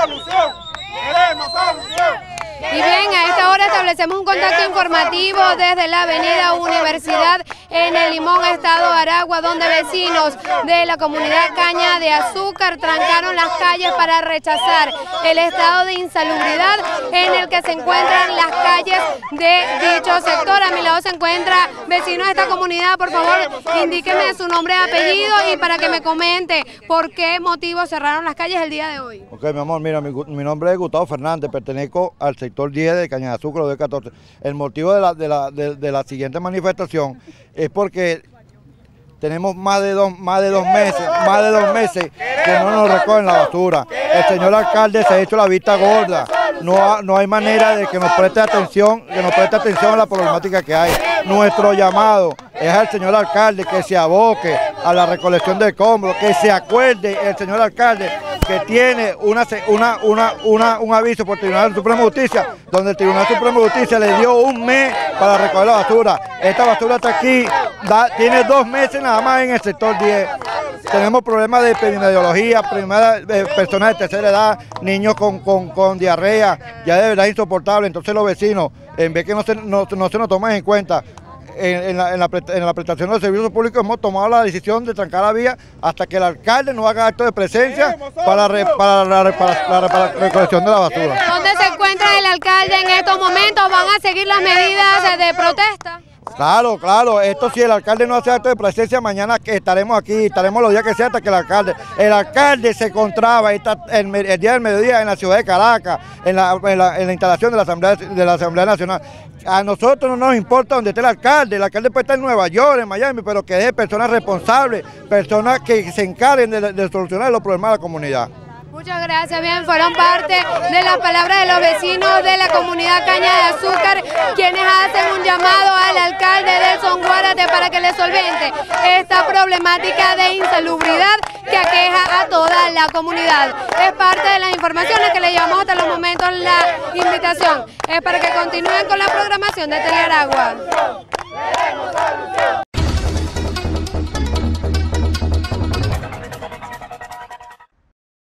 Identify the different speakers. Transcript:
Speaker 1: solución! ¡Queremos solución!
Speaker 2: Y bien, a esta hora establecemos un contacto informativo desde la avenida Universidad en el Limón, estado Aragua, donde vecinos de la comunidad Caña de Azúcar trancaron las calles para rechazar el estado de insalubridad en el que se encuentran las calles de dicho sector. A mi lado se encuentra vecino de esta comunidad. Por favor, indíqueme su nombre y apellido y para que me comente por qué motivo cerraron las calles el día de hoy.
Speaker 3: Ok, mi amor, mira, mi nombre es Gustavo Fernández, pertenezco al sector 10 de Caña de Azúcar, de 14. El motivo de la siguiente manifestación es porque tenemos más de dos meses que no nos recogen la basura. El señor alcalde se ha hecho la vista gorda. No hay manera de que nos preste atención, a la problemática que hay. Nuestro llamado es al señor alcalde que se aboque a la recolección de escombros, que se acuerde el señor alcalde que tiene un aviso por el Tribunal Supremo de Justicia, donde el Tribunal Supremo de Justicia le dio un mes para recoger la basura. Esta basura está aquí, tiene 2 meses nada más en el sector 10. Tenemos problemas de epidemiología, problemas de personas de tercera edad, niños con diarrea, ya de verdad es insoportable. Entonces los vecinos, en vez que no se nos tomen en cuenta, en la prestación de los servicios públicos hemos tomado la decisión de trancar la vía hasta que el alcalde no haga acto de presencia para la recolección de la basura.
Speaker 2: ¿Dónde se encuentra el alcalde en estos momentos? ¿Van a seguir las medidas de protesta?
Speaker 3: Claro, esto si el alcalde no hace acto de presencia, mañana estaremos aquí, estaremos los días que sea hasta que el alcalde se encontraba el día del mediodía en la ciudad de Caracas, en la instalación de la Asamblea Nacional. A nosotros no nos importa dónde esté el alcalde puede estar en Nueva York, en Miami, pero que deje personas responsables, personas que se encarguen de solucionar los problemas de la comunidad.
Speaker 2: Muchas gracias. Bien, fueron parte de las palabras de los vecinos de la comunidad Caña de Azúcar, quienes hacen un llamado al alcalde Delson Guárate para que le solvente esta problemática de insalubridad que aqueja a toda la comunidad. Es parte de las informaciones que le llevamos hasta los momentos. La invitación es para que continúen con la programación de Telearagua.